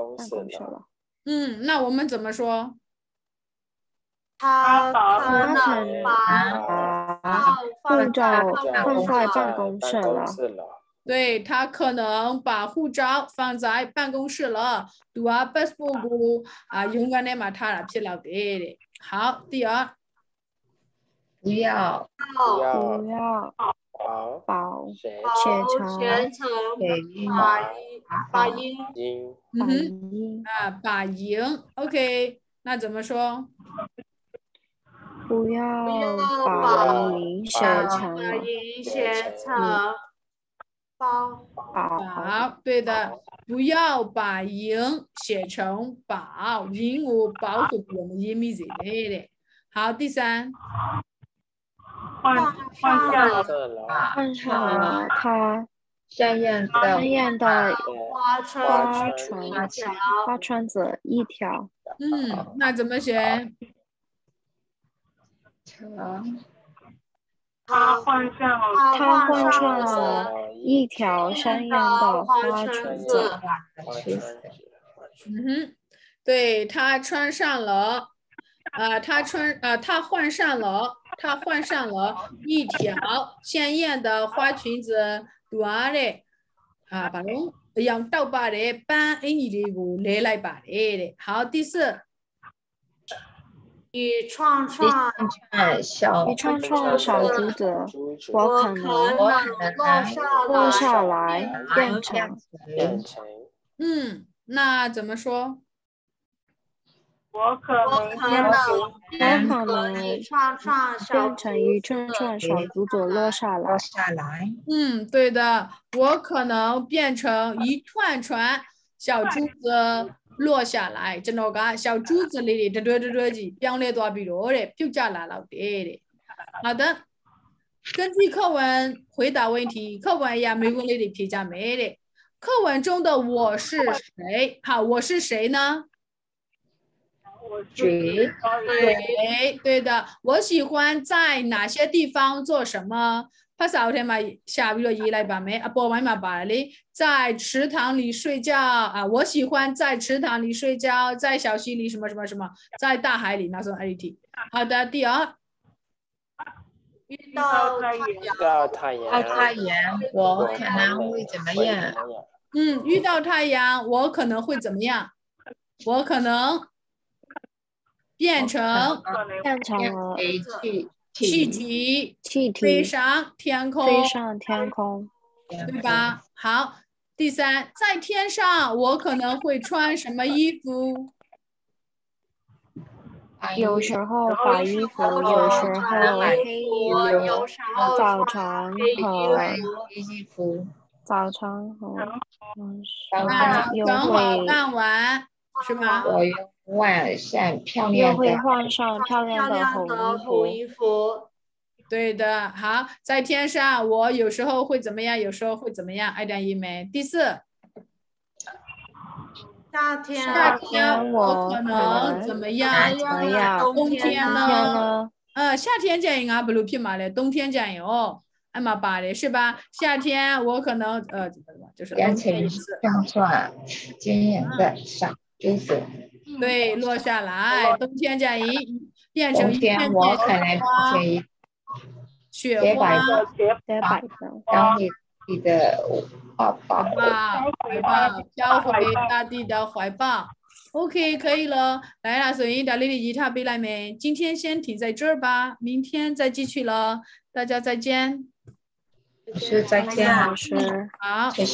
那我们怎么说？ 他可能把护照放在办公室了。 对，他可能把护照放在办公室了。Dua passport用个呢嘛，他了皮了的。好，第二。 不要把写成把赢 OK， 那怎么说？ 不要把赢写成宝，对的，不要把赢写成宝，赢我宝是我们音密之类的。好，第三。 换上了他鲜艳的花裙子一条。 那怎么写？ 他换上了一条鲜艳的花裙子。 对，他穿上了，他换上了一条鲜艳的花裙子，短的把龙用倒把的搬你的股来把的。好，第四。 一串串小珠子，我可能落下来变成。 那怎么说？ 我可能一串串小珠子落下来。 对的，我可能变成一串串小珠子落下来。真的个小珠子里的这几变来多比多的，就加来了的。好的，根据课文回答问题。课文呀，没问题的评价没的。课文中的我是谁？好，我是谁呢？对的，我喜欢在哪些地方做什么？他昨天嘛，下雨了一来把没播完嘛把哩，在池塘里睡觉我喜欢在池塘里睡觉，在小溪里什么，在大海里那种 IT。好的，第二。 遇到太阳，我可能会怎么样？ 遇到太阳，我可能会怎么样？我可能变成了气体飞上天空，对吧？好，第三，在天上我可能会穿什么衣服？ 有时候白衣服，有时候黑衣服，早晨傍晚是吗？ 又会换上漂亮的红衣服。 对的，好，在天上我有时候会怎么样？有时候会怎么样？爱点一枚。第四。 夏天我可能怎么样？冬天呢？夏天讲应该不如匹马嘞，冬天讲哟，俺妈把的是吧？夏天我可能就是冬天一次。 坚硬的小珠子。 对，落下来。冬天讲变成一片我可能变成雪花。 当你的怀抱飘回大地的怀抱。OK， 可以了。来了，所以打理的吉他背来没？今天先停在这儿吧，明天再继续了。大家再见。 再见，老师。 好。